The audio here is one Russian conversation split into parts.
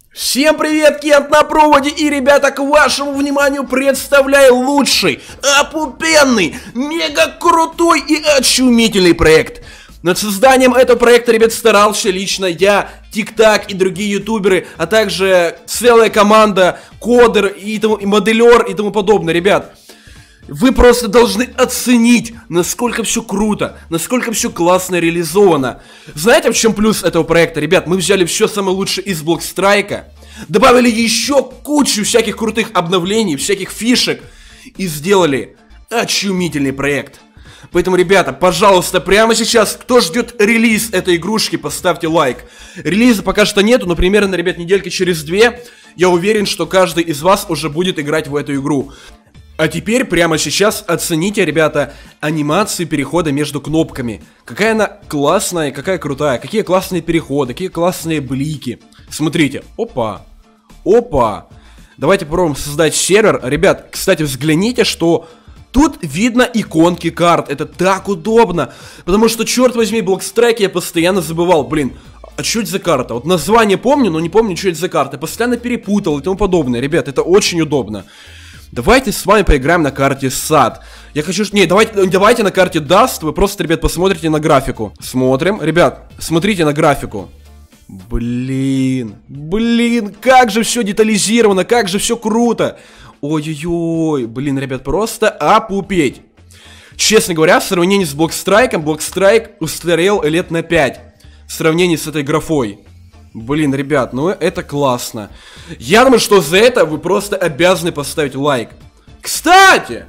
Всем привет, Кент на проводе, и, ребята, к вашему вниманию представляю лучший, опупенный, мега крутой и очумительный проект. Над созданием этого проекта, ребят, старался лично я, ТикТак и другие ютуберы, а также целая команда, кодер и моделер и тому подобное, ребят. Вы просто должны оценить, насколько все круто, насколько все классно реализовано. Знаете, в чем плюс этого проекта, ребят? Мы взяли все самое лучшее из Blockstrike, добавили еще кучу всяких крутых обновлений, всяких фишек и сделали очумительный проект. Поэтому, ребята, пожалуйста, прямо сейчас, кто ждет релиз этой игрушки, поставьте лайк. Релиза пока что нету, но примерно, ребят, недельки через 2, я уверен, что каждый из вас уже будет играть в эту игру. А теперь прямо сейчас оцените, ребята, анимацию перехода между кнопками. Какая она классная, какая крутая, какие классные переходы, какие классные блики. Смотрите, опа, опа. Давайте попробуем создать сервер. Ребят, кстати, взгляните, что тут видно иконки карт. Это так удобно, потому что, черт возьми, Blockstrike я постоянно забывал, блин. А что это за карта? Вот название помню, но не помню, что это за карта. Постоянно перепутал и тому подобное. Ребят, это очень удобно. Давайте с вами поиграем на карте сад. Я хочу... Не, давайте на карте Даст. Вы просто, ребят, посмотрите на графику. Смотрим. Ребят, смотрите на графику. Блин, как же все детализировано, как же все круто. Ой-ой-ой, блин, ребят, просто опупеть. Честно говоря, в сравнении с Blockstrike, Blockstrike устарел лет на 5. В сравнении с этой графой. Блин, ребят, ну это классно. Я думаю, что за это вы просто обязаны поставить лайк. Кстати,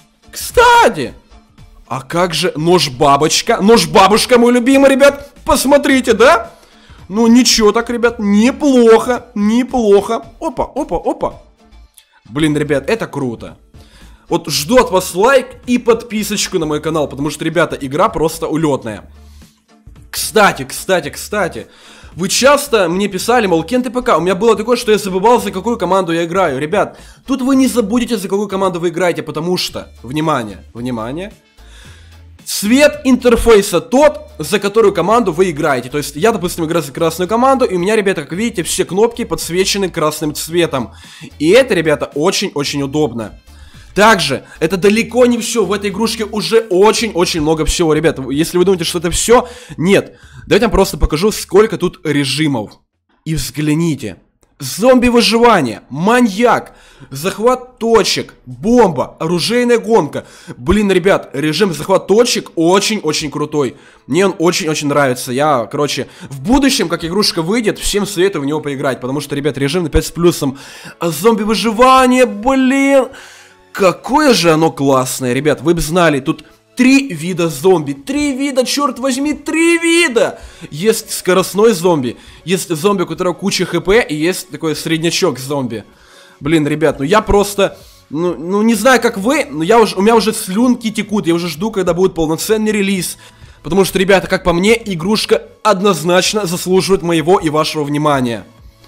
а как же нож-бабочка? Нож-бабушка, мой любимый, ребят. Посмотрите, да? Ну ничего так, ребят, неплохо, неплохо. Опа, опа, опа. Блин, ребят, это круто. Вот жду от вас лайк и подписочку на мой канал, потому что, ребята, игра просто улетная. Кстати. Вы часто мне писали, мол, Кент ТПК, у меня было такое, что я забывал, за какую команду я играю. Ребят, тут вы не забудете, за какую команду вы играете, потому что, внимание, цвет интерфейса тот, за которую команду вы играете. То есть я, допустим, играю за красную команду, и у меня, ребята, как видите, все кнопки подсвечены красным цветом. И это, ребята, очень-очень удобно. Также, это далеко не все, в этой игрушке уже очень-очень много всего, ребят. Если вы думаете, что это все, нет. Давайте я вам просто покажу, сколько тут режимов. И взгляните. Зомби-выживание, маньяк, захват точек, бомба, оружейная гонка. Блин, ребят, режим захват точек очень-очень крутой. Мне он очень-очень нравится. Я, короче, в будущем, как игрушка выйдет, всем советую в него поиграть. Потому что, ребят, режим на 5 с плюсом. А зомби-выживание, блин... Какое же оно классное, ребят, вы бы знали, тут 3 вида зомби, 3 вида, черт возьми, 3 вида! Есть скоростной зомби, есть зомби, у которого куча хп, и есть такой среднячок зомби. Блин, ребят, ну я просто, ну не знаю как вы, но у меня уже слюнки текут, я уже жду, когда будет полноценный релиз. Потому что, ребята, как по мне, игрушка однозначно заслуживает моего и вашего внимания.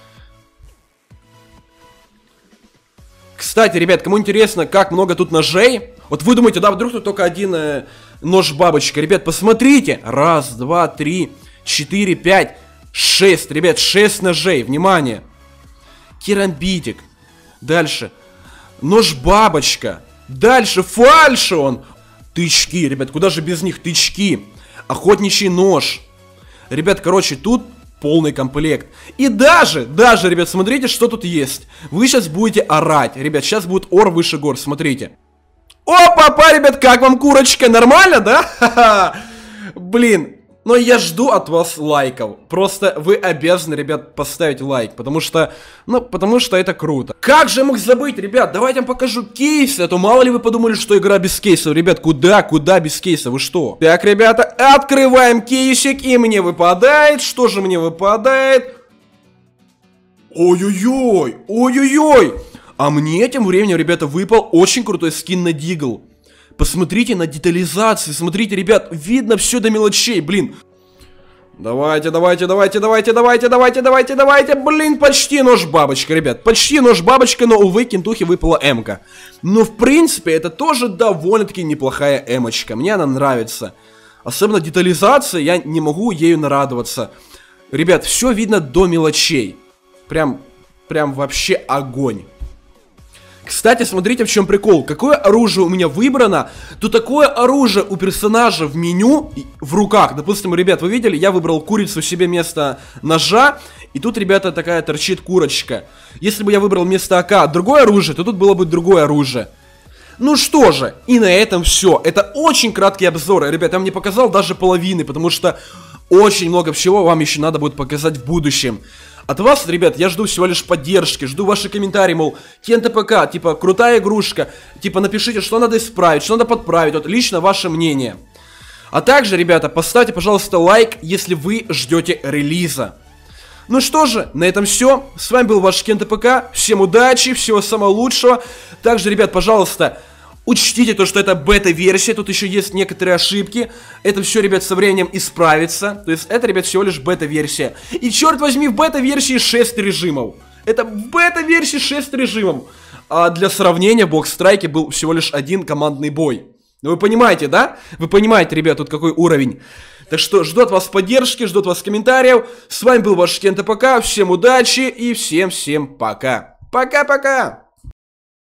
Кстати, ребят, кому интересно, как много тут ножей, вот вы думаете, да, вдруг тут только один нож-бабочка. Ребят, посмотрите. 1, 2, 3, 4, 5, 6. Ребят, 6 ножей, внимание. Керамбитик. Дальше. Нож-бабочка. Дальше фальшион. Тычки, ребят, куда же без них тычки. Охотничий нож. Ребят, короче, тут... полный комплект. И даже, ребят, смотрите, что тут есть. Вы сейчас будете орать. Ребят, сейчас будет ор выше гор, смотрите. О, папа, ребят, как вам курочка? Нормально, да? Ха-ха. Блин, но я жду от вас лайков. Просто вы обязаны, ребят, поставить лайк. Потому что, потому что это круто. Как же я мог забыть, ребят? Давайте я вам покажу кейсы. А то мало ли вы подумали, что игра без кейсов. Ребят, куда без кейсов? Вы что? Так, ребята, открываем кейсик. И мне выпадает. Что же мне выпадает? Ой-ой-ой, ой-ой-ой. А мне тем временем, ребята, выпал очень крутой скин на Дигл. Посмотрите на детализацию, смотрите, ребят, видно все до мелочей, блин. Давайте, блин, почти нож-бабочка, ребят, почти нож-бабочка, но, увы, Кентухе выпала эмка. Но, в принципе, это тоже довольно-таки неплохая эмочка, мне она нравится. Особенно детализация, я не могу ею нарадоваться. Ребят, все видно до мелочей. Прям прям вообще огонь. Кстати, смотрите, в чем прикол. Какое оружие у меня выбрано, то такое оружие у персонажа в меню, в руках. Допустим, ребят, вы видели, я выбрал курицу себе вместо ножа, и тут, ребята, такая торчит курочка. Если бы я выбрал вместо АК другое оружие, то тут было бы другое оружие. Ну что же, и на этом все. Это очень краткий обзор. Ребят, я вам не показал даже половины, потому что очень много всего вам еще надо будет показать в будущем. От вас, ребят, я жду всего лишь поддержки, жду ваши комментарии, мол, КентПК, типа, крутая игрушка, типа, напишите, что надо исправить, что надо подправить, вот лично ваше мнение. А также, ребята, поставьте, пожалуйста, лайк, если вы ждете релиза. Ну что же, на этом все. С вами был ваш КентПК. Всем удачи, всего самого лучшего. Также, ребят, пожалуйста, учтите то, что это бета-версия. Тут еще есть некоторые ошибки. Это все, ребят, со временем исправится. То есть это, ребят, всего лишь бета-версия. И черт возьми, в бета-версии 6 режимов. Это в бета-версии 6 режимов. А для сравнения, в Блокстрайке был всего лишь один командный бой. Ну вы понимаете, да? Вы понимаете, ребят, тут какой уровень. Так что жду от вас поддержки, жду от вас комментариев. С вами был ваш КентПК. Всем удачи и всем пока. Пока-пока.